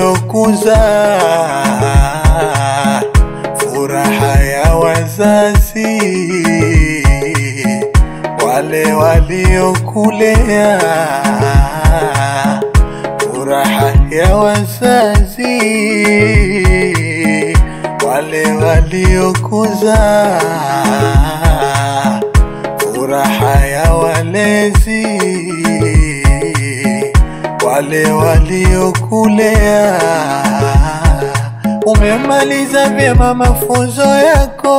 waliokuzaa, furaha ya wazazi wale waliokulea, furaha ya wazazi wale waliokuzaa, furaha ya walezi wale waliokulea. Umemaliza vyema mafunzo yako,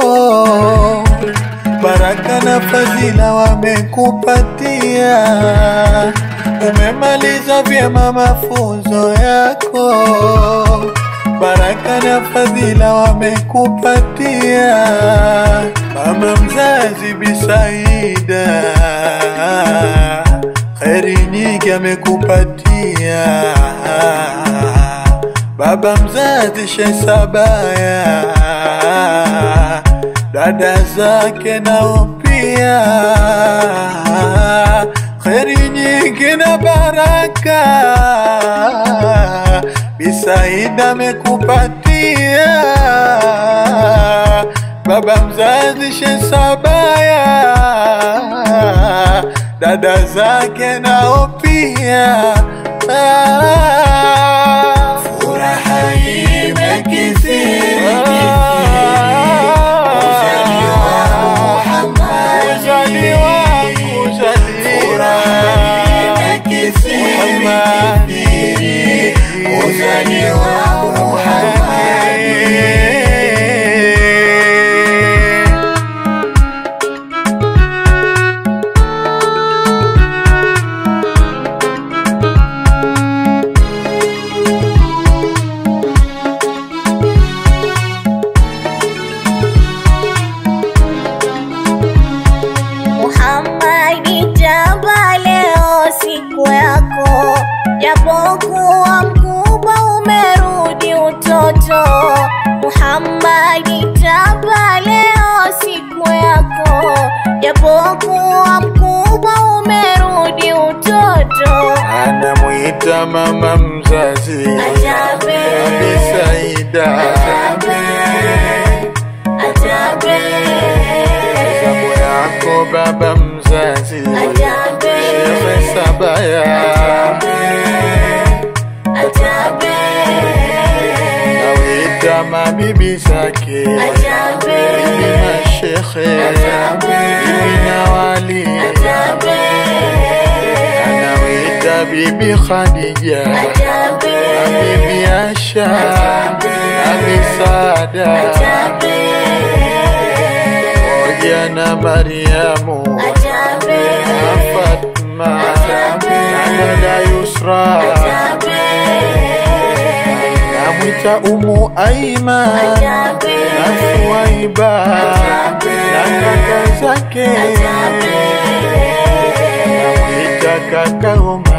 baraka na fadhila wamekupatia. Umemaliza vyema mafunzo yako, baraka na fadhila wamekupatia. Mama mzazi Bi Saida, kheri nyingi amekupatia. Baba mzazi Sheikh Sabaya, dada zake nao pia, kheri nyingi na baraka Bi Saida amekupatia. Baba mzazi Sheikh Sabaya, dada zake nao pia, furaha imekithiri kuzaliwa Muhammad, furaha imekithiri kuzaliwa Muhammad. Japokuwa mkubwa umerudi utoto, Muhammad tamba leo siku yako. Japokuwa mkubwa umerudi utoto, anamuita mama mzazi Ajabe, Bi Saida, Ajabe, zamu yako baba mzazi Ajabe, Sheikh Sabaya, Ajabe, nawita mabibi zake, Ajabe, bibi mashekhe, bibi nawali, anawita bibi Khadija, bibi Asha, bibi Sada, Oja na Mariamu, na Fatma, na dada Yusra, namwita Umu Aiman, na Suwaiba, na kaka zake, namwita kaka Umar.